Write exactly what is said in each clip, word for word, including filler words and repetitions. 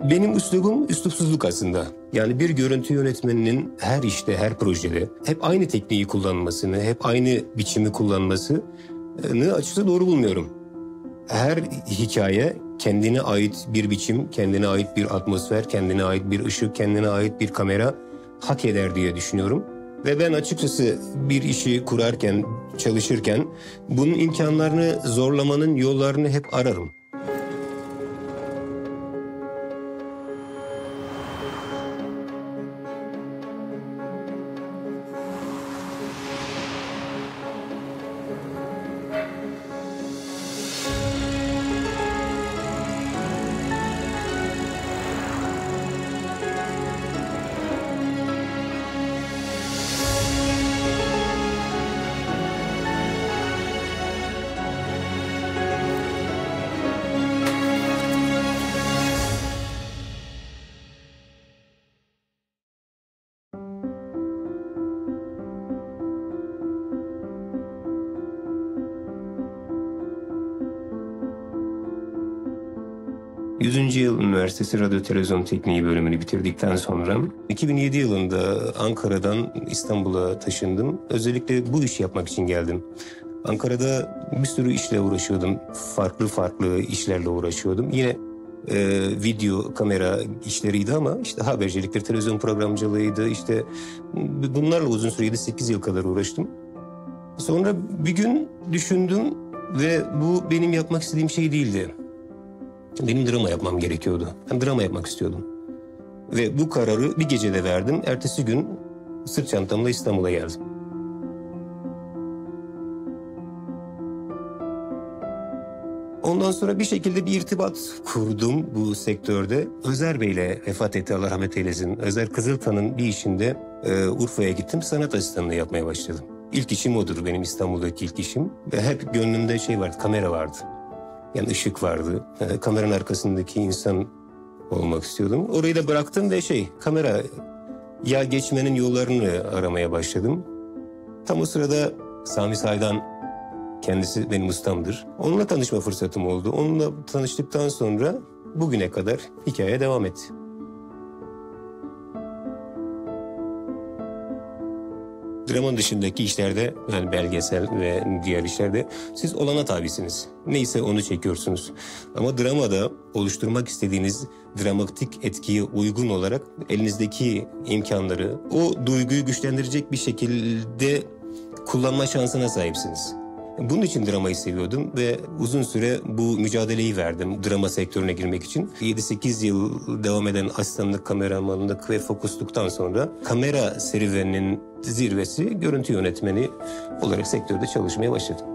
Benim üslubum üslupsuzluk aslında. Yani bir görüntü yönetmeninin her işte, her projede hep aynı tekniği kullanmasını, hep aynı biçimi kullanmasını açıkçası doğru bulmuyorum. Her hikaye kendine ait bir biçim, kendine ait bir atmosfer, kendine ait bir ışık, kendine ait bir kamera hak eder diye düşünüyorum. Ve ben açıkçası bir işi kurarken, çalışırken bunun imkanlarını zorlamanın yollarını hep ararım. yüzüncü Yıl Üniversitesi Radyo Televizyon Tekniği bölümünü bitirdikten sonra iki bin yedi yılında Ankara'dan İstanbul'a taşındım. Özellikle bu işi yapmak için geldim. Ankara'da bir sürü işle uğraşıyordum. Farklı farklı işlerle uğraşıyordum. Yine e, video, kamera işleriydi ama işte haberciliktir, televizyon programcılığıydı. İşte bunlarla uzun süre yedi sekiz yıl kadar uğraştım. Sonra bir gün düşündüm ve bu benim yapmak istediğim şey değildi. Benim drama yapmam gerekiyordu. Ben drama yapmak istiyordum. Ve bu kararı bir gecede verdim. Ertesi gün sırt çantamla İstanbul'a geldim. Ondan sonra bir şekilde bir irtibat kurdum bu sektörde. Özer Bey'le, vefat etti Allah rahmet eylesin, Özer Kızıltan'ın bir işinde e, Urfa'ya gittim. Sanat asistanlığı yapmaya başladım. İlk işim odur benim, İstanbul'daki ilk işim. Ve hep gönlümde şey vardı, kamera vardı. Yani ışık vardı. E, kameranın arkasındaki insan olmak istiyordum. Orayı da bıraktım ve şey, kamera ya geçmenin yollarını aramaya başladım. Tam o sırada Sami Saydan, kendisi benim ustamdır. Onunla tanışma fırsatım oldu. Onunla tanıştıktan sonra bugüne kadar hikaye devam etti. Dramanın dışındaki işlerde, yani belgesel ve diğer işlerde siz olana tabisiniz. Neyse onu çekiyorsunuz. Ama dramada oluşturmak istediğiniz dramatik etkiye uygun olarak elinizdeki imkanları, o duyguyu güçlendirecek bir şekilde kullanma şansına sahipsiniz. Bunun için dramayı seviyordum ve uzun süre bu mücadeleyi verdim drama sektörüne girmek için. yedi sekiz yıl devam eden asistanlık, kameramanlık ve fokusluktan sonra kamera serüveninin zirvesi görüntü yönetmeni olarak sektörde çalışmaya başladım.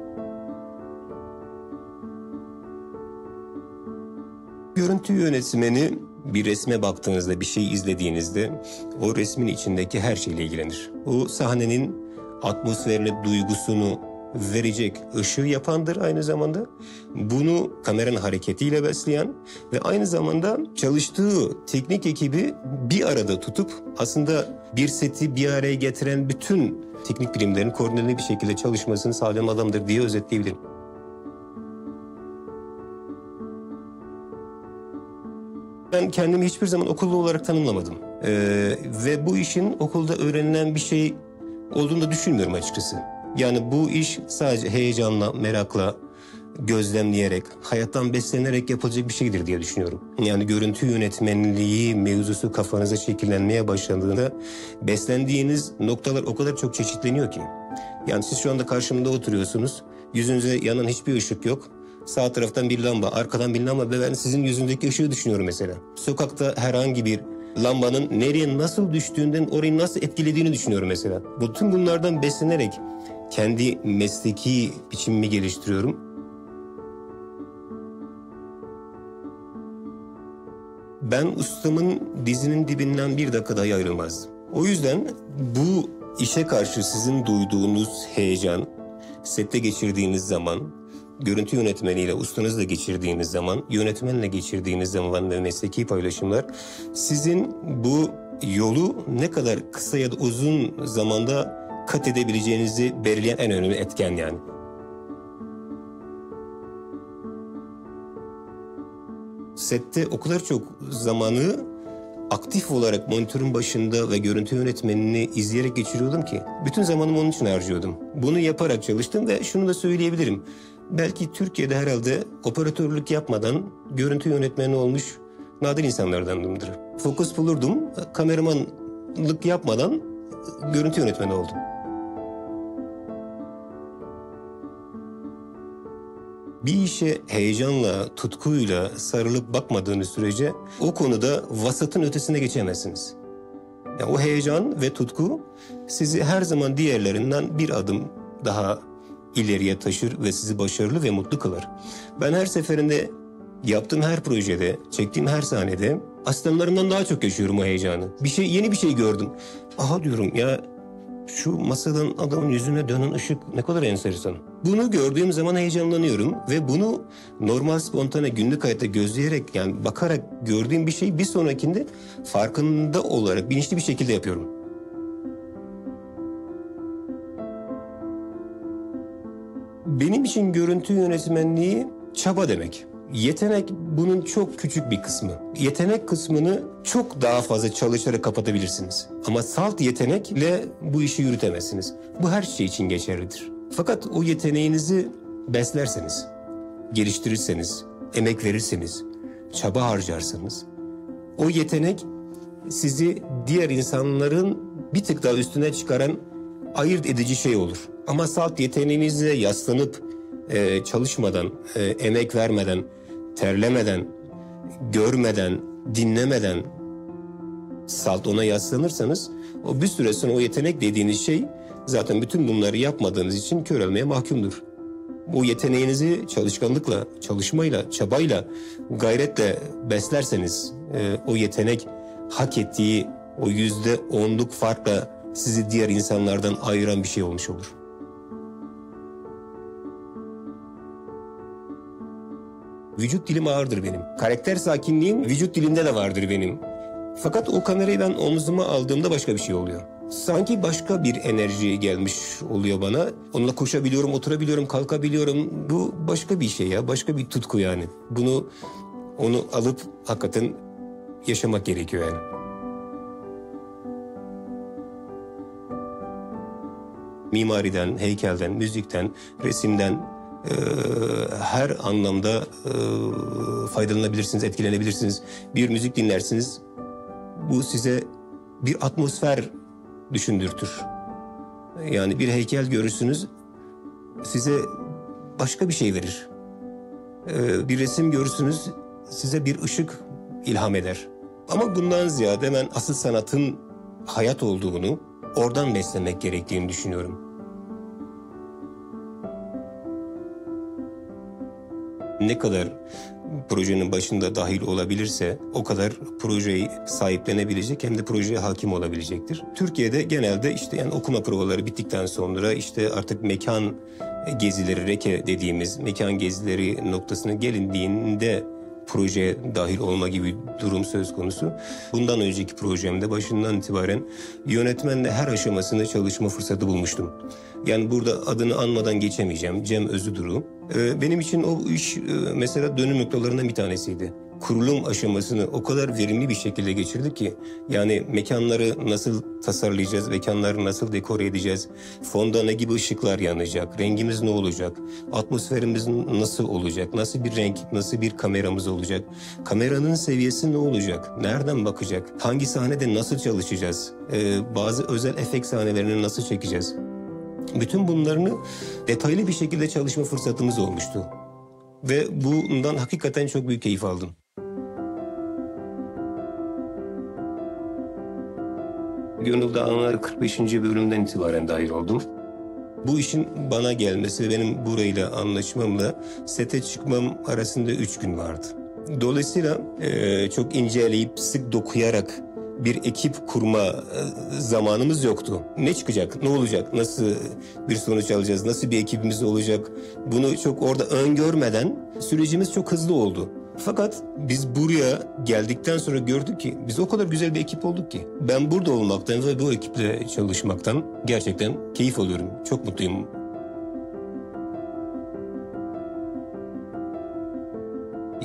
Görüntü yönetmeni bir resme baktığınızda, bir şey izlediğinizde o resmin içindeki her şeyle ilgilenir. O sahnenin atmosferini, duygusunu verecek ışığı yapandır aynı zamanda. Bunu kameranın hareketiyle besleyen ve aynı zamanda çalıştığı teknik ekibi bir arada tutup aslında bir seti bir araya getiren bütün teknik birimlerin koordineli bir şekilde çalışmasını sağlayan adamdır diye özetleyebilirim. Ben kendimi hiçbir zaman okullu olarak tanımlamadım. Ee, ve bu işin okulda öğrenilen bir şey olduğunu da düşünmüyorum açıkçası. Yani bu iş sadece heyecanla, merakla, gözlemleyerek, hayattan beslenerek yapılacak bir şeydir diye düşünüyorum. Yani görüntü yönetmenliği mevzusu kafanıza şekillenmeye başladığında beslendiğiniz noktalar o kadar çok çeşitleniyor ki. Yani siz şu anda karşımda oturuyorsunuz, yüzünüze yanan hiçbir ışık yok. Sağ taraftan bir lamba, arkadan bir lamba ve ben sizin yüzündeki ışığı düşünüyorum mesela. Sokakta herhangi bir lambanın nereye nasıl düştüğünden orayı nasıl etkilediğini düşünüyorum mesela. Bütün bunlardan beslenerek kendi mesleki biçimimi geliştiriyorum. Ben ustamın dizinin dibinden bir dakika dahi ayrılmazdım. O yüzden bu işe karşı sizin duyduğunuz heyecan, sette geçirdiğiniz zaman, görüntü yönetmeniyle, ustanızla geçirdiğiniz zaman, yönetmenle geçirdiğiniz zaman ve mesleki paylaşımlar sizin bu yolu ne kadar kısa ya da uzun zamanda kat edebileceğinizi belirleyen en önemli etken yani. Sette o kadar çok zamanı aktif olarak monitörün başında ve görüntü yönetmenini izleyerek geçiriyordum ki bütün zamanımı onun için harcıyordum. Bunu yaparak çalıştım ve şunu da söyleyebilirim. Belki Türkiye'de herhalde operatörlük yapmadan görüntü yönetmeni olmuş nadir insanlardanımdır. Fokus bulurdum, kameramanlık yapmadan görüntü yönetmeni oldum. Bir işe heyecanla, tutkuyla sarılıp bakmadığınız sürece o konuda vasatın ötesine geçemezsiniz. Yani o heyecan ve tutku sizi her zaman diğerlerinden bir adım daha ileriye taşır ve sizi başarılı ve mutlu kılar. Ben her seferinde yaptığım her projede, çektiğim her sahnede asistanlarımdan daha çok yaşıyorum o heyecanı. Bir şey, yeni bir şey gördüm. Aha diyorum ya, şu masadan adamın yüzüne dönen ışık ne kadar enteresan. Bunu gördüğüm zaman heyecanlanıyorum ve bunu normal spontane günlük hayatta gözleyerek, yani bakarak gördüğüm bir şey bir sonrakinde farkında olarak bilinçli bir şekilde yapıyorum. Benim için görüntü yönetmenliği çaba demek. Yetenek bunun çok küçük bir kısmı. Yetenek kısmını çok daha fazla çalışarak kapatabilirsiniz. Ama salt yetenekle bu işi yürütemezsiniz. Bu her şey için geçerlidir. Fakat o yeteneğinizi beslerseniz, geliştirirseniz, emek verirseniz, çaba harcarsanız, o yetenek sizi diğer insanların bir tık daha üstüne çıkaran ayırt edici şey olur. Ama salt yeteneğinize yaslanıp e, çalışmadan, e, emek vermeden, terlemeden, görmeden, dinlemeden salt ona yaslanırsanız o bir süre sonra o yetenek dediğiniz şey zaten bütün bunları yapmadığınız için körelmeye mahkumdur. Bu yeteneğinizi çalışkanlıkla, çalışmayla, çabayla, gayretle beslerseniz e, o yetenek hak ettiği o yüzde onluk farkla sizi diğer insanlardan ayıran bir şey olmuş olur. Vücut dilim ağırdır benim. Karakter sakinliğim vücut dilimde de vardır benim. Fakat o kamerayı ben omzuma aldığımda başka bir şey oluyor. Sanki başka bir enerji gelmiş oluyor bana. Onunla koşabiliyorum, oturabiliyorum, kalkabiliyorum. Bu başka bir şey ya, başka bir tutku yani. Bunu, onu alıp hakikaten yaşamak gerekiyor yani. Mimariden, heykelden, müzikten, resimden, e, her anlamda e, faydalanabilirsiniz, etkilenebilirsiniz. Bir müzik dinlersiniz, bu size bir atmosfer düşündürtür. Yani bir heykel görürsünüz, size başka bir şey verir. E, bir resim görürsünüz, size bir ışık ilham eder. Ama bundan ziyade ben asıl sanatın hayat olduğunu, oradan beslemek gerektiğini düşünüyorum. Ne kadar projenin başında dahil olabilirse o kadar projeyi sahiplenebilecek hem de projeye hakim olabilecektir. Türkiye'de genelde işte yani okuma provaları bittikten sonra işte artık mekan gezileri, reke dediğimiz mekan gezileri noktasına gelindiğinde projeye dahil olma gibi durum söz konusu. Bundan önceki projemde başından itibaren yönetmenle her aşamasında çalışma fırsatı bulmuştum. Yani burada adını anmadan geçemeyeceğim. Cem Özüduru. Ee, benim için o iş e, mesela dönüm noktalarından bir tanesiydi. Kurulum aşamasını o kadar verimli bir şekilde geçirdik ki yani mekanları nasıl tasarlayacağız, mekanları nasıl dekore edeceğiz, fonda ne gibi ışıklar yanacak, rengimiz ne olacak, atmosferimiz nasıl olacak, nasıl bir renk, nasıl bir kameramız olacak, kameranın seviyesi ne olacak, nereden bakacak, hangi sahnede nasıl çalışacağız, ee, bazı özel efekt sahnelerini nasıl çekeceğiz. Bütün bunlarını detaylı bir şekilde çalışma fırsatımız olmuştu. Ve bundan hakikaten çok büyük keyif aldım. Gönül Dağı'na kırk beşinci bölümden itibaren dahil oldum. Bu işin bana gelmesi, benim burayla anlaşmamla sete çıkmam arasında üç gün vardı. Dolayısıyla e, çok inceleyip sık dokuyarak bir ekip kurma e, zamanımız yoktu. Ne çıkacak, ne olacak, nasıl bir sonuç alacağız, nasıl bir ekibimiz olacak, bunu çok orada öngörmeden sürecimiz çok hızlı oldu. Fakat biz buraya geldikten sonra gördük ki biz o kadar güzel bir ekip olduk ki ben burada olmaktan ve bu ekiple çalışmaktan gerçekten keyif alıyorum. Çok mutluyum.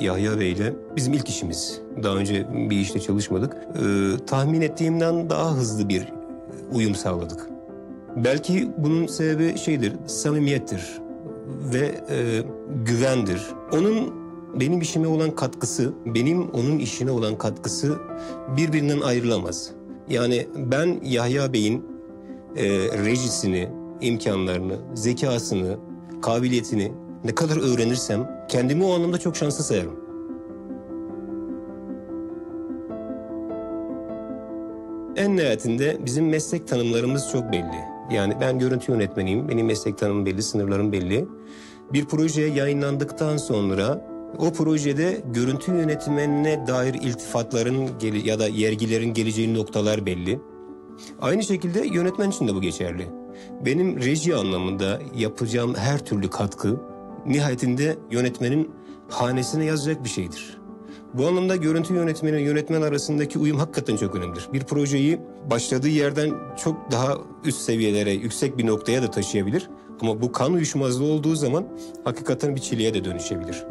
Yahya Bey ile bizim ilk işimiz. Daha önce bir işte çalışmadık. Ee, tahmin ettiğimden daha hızlı bir uyum sağladık. Belki bunun sebebi şeydir, samimiyettir ve e, güvendir. Onun benim işime olan katkısı, benim onun işine olan katkısı birbirinden ayrılamaz. Yani ben Yahya Bey'in e, rejisini, imkanlarını, zekasını, kabiliyetini ne kadar öğrenirsem kendimi o anlamda çok şanslı sayarım. En nihayetinde bizim meslek tanımlarımız çok belli. Yani ben görüntü yönetmeniyim, benim meslek tanımım belli, sınırlarım belli. Bir proje yayınlandıktan sonra o projede görüntü yönetmenine dair iltifatların ya da yergilerin geleceği noktalar belli. Aynı şekilde yönetmen için de bu geçerli. Benim reji anlamında yapacağım her türlü katkı nihayetinde yönetmenin hanesine yazacak bir şeydir. Bu anlamda görüntü yönetmeni ve yönetmen arasındaki uyum hakikaten çok önemlidir. Bir projeyi başladığı yerden çok daha üst seviyelere, yüksek bir noktaya da taşıyabilir. Ama bu kan uyuşmazlığı olduğu zaman hakikaten bir çileye de dönüşebilir.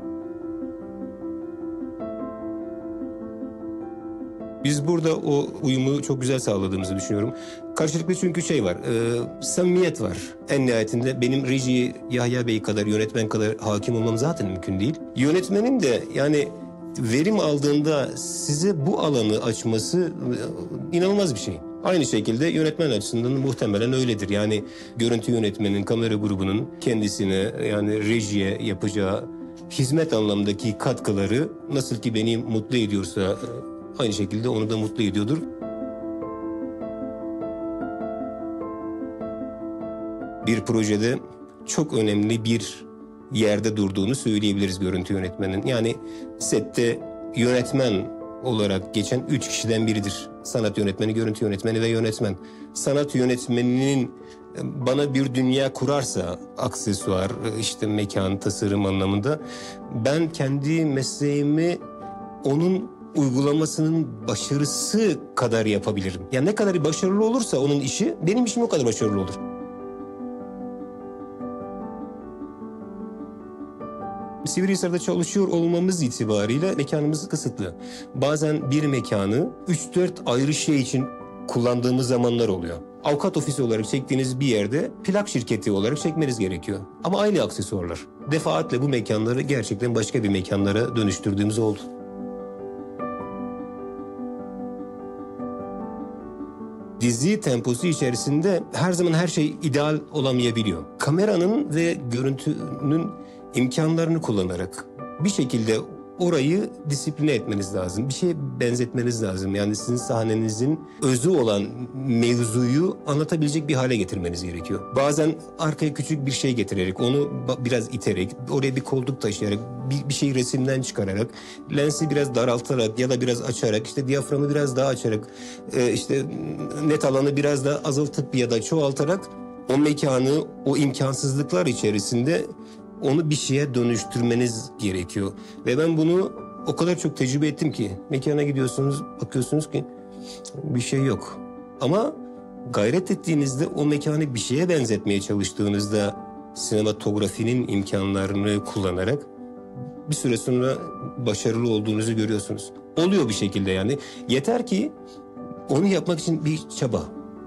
Biz burada o uyumu çok güzel sağladığımızı düşünüyorum. Karşılıklı çünkü şey var, e, samimiyet var. En nihayetinde benim rejiye Yahya Bey kadar, yönetmen kadar hakim olmam zaten mümkün değil. Yönetmenin de yani verim aldığında size bu alanı açması e, inanılmaz bir şey. Aynı şekilde yönetmen açısından muhtemelen öyledir. Yani görüntü yönetmenin, kamera grubunun kendisine yani rejiye yapacağı hizmet anlamındaki katkıları nasıl ki beni mutlu ediyorsa aynı şekilde onu da mutlu ediyordur. Bir projede çok önemli bir yerde durduğunu söyleyebiliriz görüntü yönetmenin. Yani sette yönetmen olarak geçen üç kişiden biridir. Sanat yönetmeni, görüntü yönetmeni ve yönetmen. Sanat yönetmeninin bana bir dünya kurarsa, aksesuar, işte mekan, tasarım anlamında, ben kendi mesleğimi onun uygulamasının başarısı kadar yapabilirim. Yani ne kadar başarılı olursa onun işi, benim işim o kadar başarılı olur. Sivrihisar'da çalışıyor olmamız itibariyle mekanımız kısıtlı. Bazen bir mekanı üç dört ayrı şey için kullandığımız zamanlar oluyor. Avukat ofisi olarak çektiğiniz bir yerde plak şirketi olarak çekmeniz gerekiyor. Ama aynı aksesuarlar. Defaatle bu mekanları gerçekten başka bir mekanlara dönüştürdüğümüz oldu. Dizi temposu içerisinde her zaman her şey ideal olamayabiliyor. Kameranın ve görüntünün imkanlarını kullanarak bir şekilde orayı disipline etmeniz lazım. Bir şeye benzetmeniz lazım. Yani sizin sahnenizin özü olan mevzuyu anlatabilecek bir hale getirmeniz gerekiyor. Bazen arkaya küçük bir şey getirerek, onu biraz iterek, oraya bir koltuk taşıyarak, bir, bir şeyi resimden çıkararak, lensi biraz daraltarak ya da biraz açarak, işte diyaframı biraz daha açarak, e, işte net alanı biraz daha azaltıp ya da çoğaltarak o mekanı, o imkansızlıklar içerisinde onu bir şeye dönüştürmeniz gerekiyor. Ve ben bunu o kadar çok tecrübe ettim ki mekana gidiyorsunuz, bakıyorsunuz ki bir şey yok. Ama gayret ettiğinizde o mekanı bir şeye benzetmeye çalıştığınızda sinematografinin imkanlarını kullanarak bir süre sonra başarılı olduğunuzu görüyorsunuz. Oluyor bir şekilde yani. Yeter ki onu yapmak için bir çaba.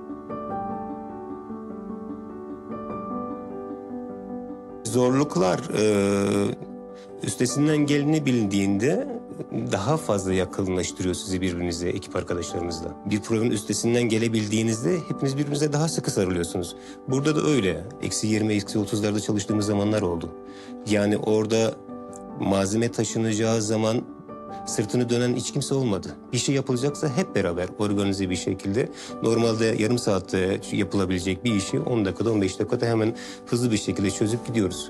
Zorluklar e, üstesinden gelinebildiğinde daha fazla yakınlaştırıyor sizi birbirinize, ekip arkadaşlarınızla. Bir programın üstesinden gelebildiğinizde hepiniz birbirinize daha sıkı sarılıyorsunuz. Burada da öyle. Eksi yirmi, eksi otuzlarda çalıştığımız zamanlar oldu. Yani orada malzeme taşınacağı zaman sırtını dönen hiç kimse olmadı. Bir şey yapılacaksa hep beraber organize bir şekilde, normalde yarım saatte yapılabilecek bir işi on dakikada, on beş dakikada hemen hızlı bir şekilde çözüp gidiyoruz.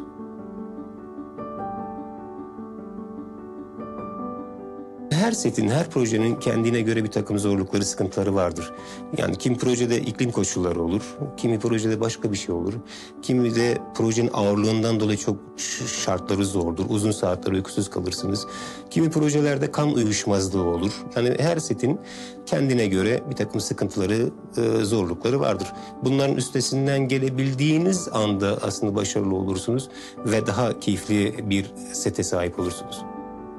Her setin, her projenin kendine göre bir takım zorlukları, sıkıntıları vardır. Yani kimi projede iklim koşulları olur, kimi projede başka bir şey olur. Kimi de projenin ağırlığından dolayı çok şartları zordur, uzun saatler uykusuz kalırsınız. Kimi projelerde kan uyuşmazlığı olur. Yani her setin kendine göre bir takım sıkıntıları, zorlukları vardır. Bunların üstesinden gelebildiğiniz anda aslında başarılı olursunuz ve daha keyifli bir sete sahip olursunuz.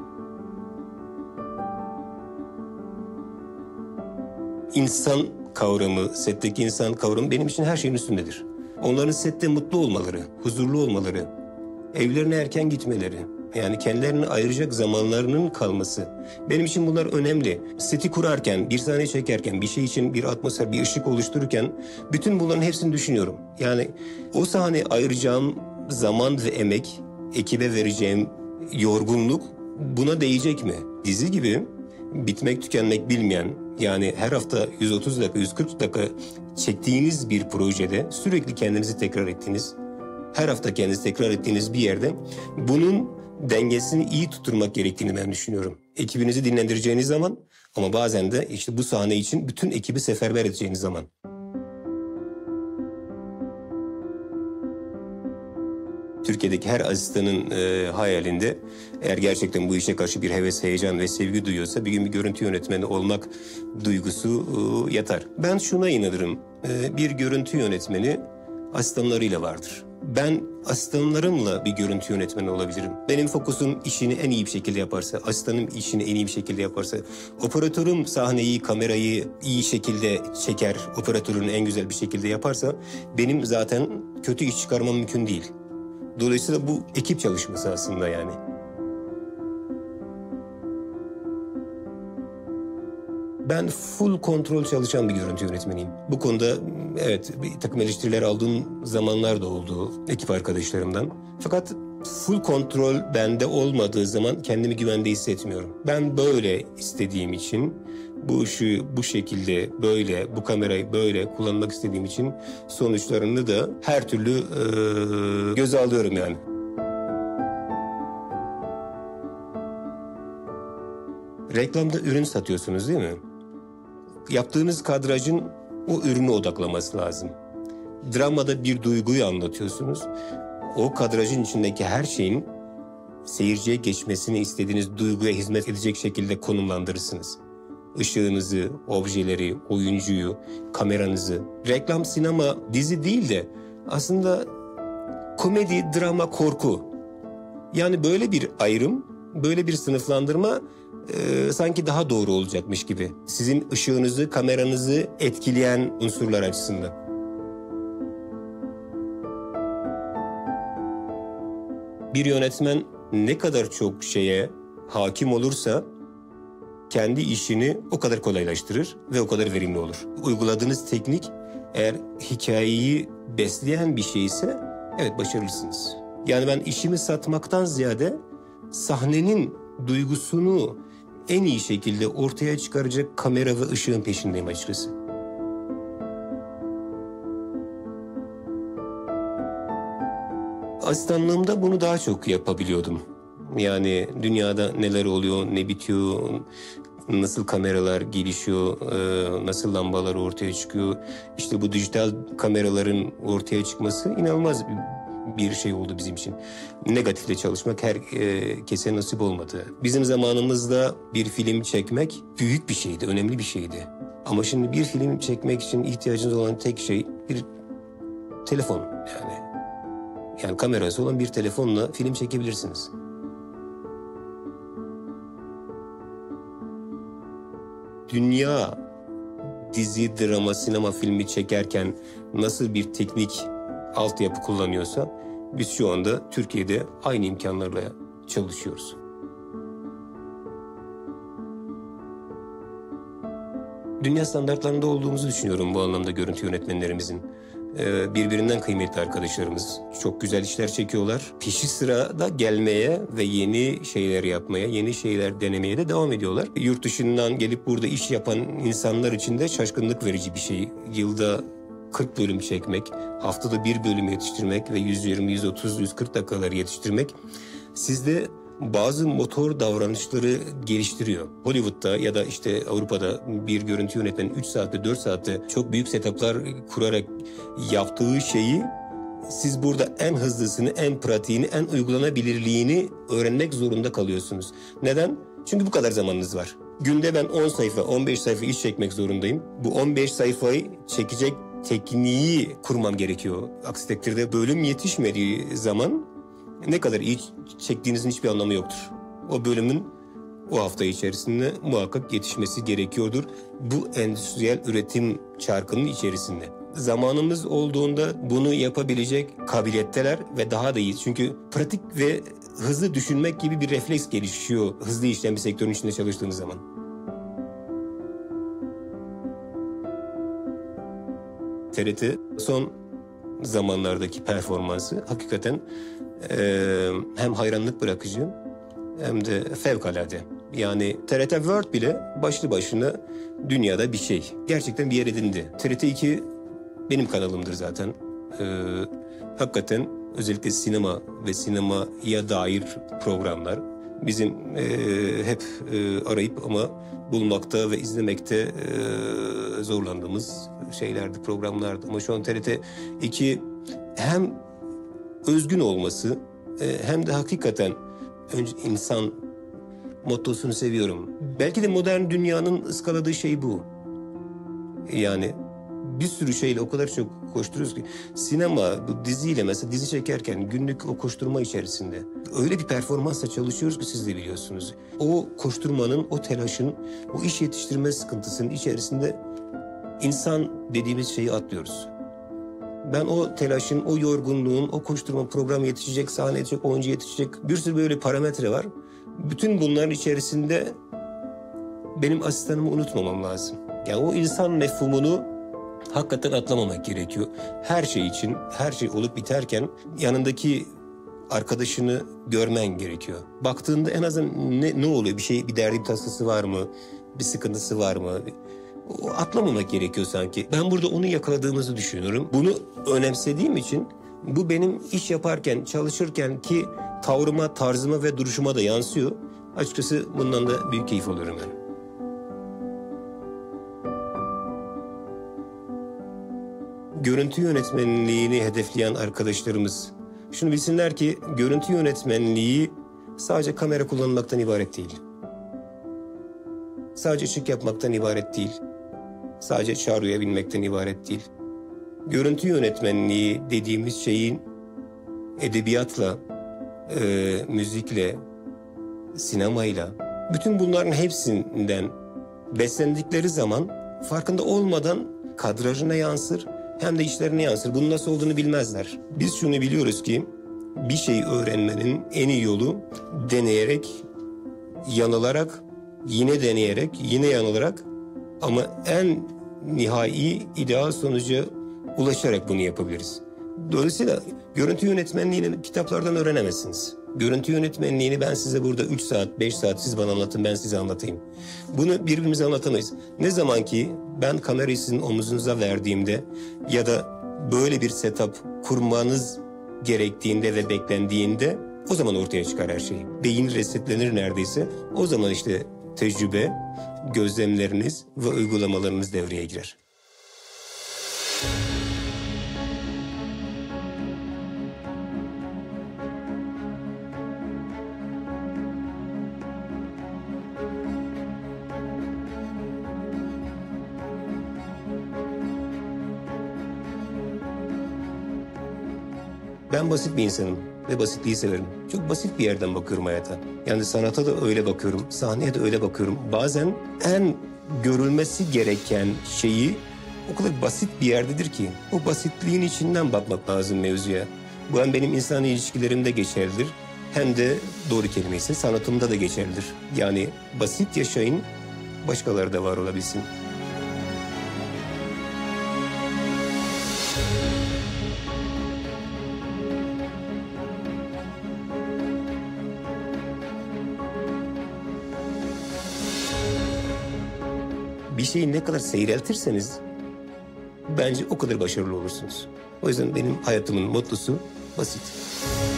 insan kavramı, setteki insan kavramı benim için her şeyin üstündedir. Onların sette mutlu olmaları, huzurlu olmaları, evlerine erken gitmeleri, yani kendilerini ayıracak zamanlarının kalması. Benim için bunlar önemli. Seti kurarken, bir sahne çekerken, bir şey için bir atmosfer, bir ışık oluştururken bütün bunların hepsini düşünüyorum. Yani o sahne ayıracağım zaman ve emek, ekibe vereceğim yorgunluk buna değecek mi? Dizi gibi bitmek tükenmek bilmeyen, yani her hafta yüz otuz dakika, yüz kırk dakika çektiğiniz bir projede sürekli kendinizi tekrar ettiğiniz, her hafta kendinizi tekrar ettiğiniz bir yerde bunun dengesini iyi tutturmak gerektiğini ben düşünüyorum. Ekibinizi dinlendireceğiniz zaman ama bazen de işte bu sahne için bütün ekibi seferber edeceğiniz zaman. Türkiye'deki her asistanın e, hayalinde eğer gerçekten bu işe karşı bir heves, heyecan ve sevgi duyuyorsa bir gün bir görüntü yönetmeni olmak duygusu e, yatar. Ben şuna inanırım, e, bir görüntü yönetmeni asistanlarıyla vardır. Ben asistanlarımla bir görüntü yönetmeni olabilirim. Benim fokusum işini en iyi bir şekilde yaparsa, asistanım işini en iyi bir şekilde yaparsa, operatörüm sahneyi, kamerayı iyi şekilde çeker, operatörünü en güzel bir şekilde yaparsa benim zaten kötü iş çıkarmam mümkün değil. Dolayısıyla bu ekip çalışması aslında yani. Ben full kontrol çalışan bir görüntü yönetmeniyim. Bu konuda evet bir takım eleştiriler aldığım zamanlar da oldu ekip arkadaşlarımdan. Fakat full kontrol bende olmadığı zaman kendimi güvende hissetmiyorum. Ben böyle istediğim için, bu ışığı bu şekilde böyle, bu kamerayı böyle kullanmak istediğim için sonuçlarını da her türlü e, göze alıyorum yani. Reklamda ürün satıyorsunuz değil mi? Yaptığınız kadrajın o ürüne odaklaması lazım. Dramada bir duyguyu anlatıyorsunuz. O kadrajın içindeki her şeyin seyirciye geçmesini istediğiniz duyguya hizmet edecek şekilde konumlandırırsınız. Işığınızı, objeleri, oyuncuyu, kameranızı. Reklam, sinema, dizi değil de aslında komedi, drama, korku. Yani böyle bir ayrım, böyle bir sınıflandırma e, sanki daha doğru olacakmış gibi. Sizin ışığınızı, kameranızı etkileyen unsurlar açısından. Bir yönetmen ne kadar çok şeye hakim olursa kendi işini o kadar kolaylaştırır ve o kadar verimli olur. Uyguladığınız teknik eğer hikayeyi besleyen bir şeyse evet başarılısınız. Yani ben işimi satmaktan ziyade sahnenin duygusunu en iyi şekilde ortaya çıkaracak kamera ve ışığın peşindeyim açıkçası. Asistanlığımda bunu daha çok yapabiliyordum. Yani dünyada neler oluyor, ne bitiyor, nasıl kameralar gelişiyor, nasıl lambalar ortaya çıkıyor. İşte bu dijital kameraların ortaya çıkması inanılmaz bir şey oldu bizim için. Negatifle çalışmak herkese nasip olmadı. Bizim zamanımızda bir film çekmek büyük bir şeydi, önemli bir şeydi. Ama şimdi bir film çekmek için ihtiyacınız olan tek şey bir telefon yani. Yani kamerası olan bir telefonla film çekebilirsiniz. Dünya dizi, drama, sinema filmi çekerken nasıl bir teknik altyapı kullanıyorsa biz şu anda Türkiye'de aynı imkanlarla çalışıyoruz. Dünya standartlarında olduğumuzu düşünüyorum bu anlamda görüntü yönetmenlerimizin. Ee, birbirinden kıymetli arkadaşlarımız. Çok güzel işler çekiyorlar. Peşi sırada gelmeye ve yeni şeyler yapmaya, yeni şeyler denemeye de devam ediyorlar. Yurt dışından gelip burada iş yapan insanlar için de şaşkınlık verici bir şey. Yılda kırk bölüm çekmek, haftada bir bölüm yetiştirmek ve yüz yirmi, yüz otuz, yüz kırk dakikaları yetiştirmek sizde bazı motor davranışları geliştiriyor. Hollywood'da ya da işte Avrupa'da bir görüntü yönetmeni üç saatte, dört saatte çok büyük setuplar kurarak yaptığı şeyi siz burada en hızlısını, en pratiğini, en uygulanabilirliğini öğrenmek zorunda kalıyorsunuz. Neden? Çünkü bu kadar zamanınız var. Günde ben on sayfa, on beş sayfa iş çekmek zorundayım. Bu on beş sayfayı çekecek tekniği kurmam gerekiyor. Aksi takdirde bölüm yetişmediği zaman ne kadar iyi çektiğinizin hiçbir anlamı yoktur. O bölümün o hafta içerisinde muhakkak yetişmesi gerekiyordur. Bu endüstriyel üretim çarkının içerisinde. Zamanımız olduğunda bunu yapabilecek kabiliyetteler ve daha da iyi. Çünkü pratik ve hızlı düşünmek gibi bir refleks gelişiyor hızlı işleyen bir sektörün içinde çalıştığınız zaman. T R T son zamanlardaki performansı hakikaten e, hem hayranlık bırakıcı hem de fevkalade. Yani T R T World bile başlı başına dünyada bir şey. Gerçekten bir yer edindi. T R T iki benim kanalımdır zaten. Ee, hakikaten özellikle sinema ve sinemaya dair programlar bizim e, hep e, arayıp ama bulmakta ve izlemekte e, zorlandığımız şeylerdi, programlardı. Ama şu an T R T iki hem özgün olması e, hem de hakikaten önce insan mottosunu seviyorum. Belki de modern dünyanın ıskaladığı şey bu. Yani bir sürü şeyle o kadar çok koşturuyoruz ki. Sinema, bu diziyle mesela dizi çekerken günlük o koşturma içerisinde öyle bir performansla çalışıyoruz ki siz de biliyorsunuz. O koşturmanın, o telaşın, o iş yetiştirme sıkıntısının içerisinde insan dediğimiz şeyi atlıyoruz. Ben o telaşın, o yorgunluğun, o koşturma, program yetişecek, sahne yetişecek, oyuncu yetişecek bir sürü böyle parametre var. Bütün bunların içerisinde benim asistanımı unutmamam lazım. Yani o insan mefhumunu hakikaten atlamamak gerekiyor. Her şey için, her şey olup biterken yanındaki arkadaşını görmen gerekiyor. Baktığında en azından ne, ne oluyor? Bir şey, bir derdi, bir tasası var mı? Bir sıkıntısı var mı? O atlamamak gerekiyor sanki. Ben burada onu yakaladığımızı düşünüyorum. Bunu önemsediğim için bu benim iş yaparken, çalışırken ki tavrıma, tarzıma ve duruşuma da yansıyor. Açıkçası bundan da büyük keyif alıyorum ben. Görüntü yönetmenliğini hedefleyen arkadaşlarımız şunu bilsinler ki görüntü yönetmenliği sadece kamera kullanmaktan ibaret değil. Sadece ışık yapmaktan ibaret değil. Sadece çağrıya binmekten ibaret değil. Görüntü yönetmenliği dediğimiz şeyin edebiyatla, e, müzikle, sinemayla, bütün bunların hepsinden beslendikleri zaman farkında olmadan kadrajına yansır hem de işlerine yansır. Bunun nasıl olduğunu bilmezler. Biz şunu biliyoruz ki bir şeyi öğrenmenin en iyi yolu deneyerek, yanılarak, yine deneyerek, yine yanılarak ama en nihai ideal sonuca ulaşarak bunu yapabiliriz. Dolayısıyla görüntü yönetmenliğini kitaplardan öğrenemezsiniz. Görüntü yönetmenliğini ben size burada üç saat, beş saat siz bana anlatın, ben size anlatayım. Bunu birbirimize anlatamayız. Ne zaman ki ben kamerayı sizin omuzunuza verdiğimde ya da böyle bir setup kurmanız gerektiğinde ve beklendiğinde o zaman ortaya çıkar her şey. Beyin resetlenir neredeyse. O zaman işte tecrübe, gözlemleriniz ve uygulamalarınız devreye girer. Ben basit bir insanım ve basitliği severim. Çok basit bir yerden bakıyorum hayata. Yani sanata da öyle bakıyorum, sahneye de öyle bakıyorum. Bazen en görülmesi gereken şeyi o kadar basit bir yerdedir ki o basitliğin içinden bakmak lazım mevzuya. Bu hem benim insan ilişkilerimde geçerlidir hem de doğru kelime ise sanatımda da geçerlidir. Yani basit yaşayın, başkaları da var olabilsin. Bir şeyi ne kadar seyreltirseniz bence o kadar başarılı olursunuz. O yüzden benim hayatımın mottosu basit.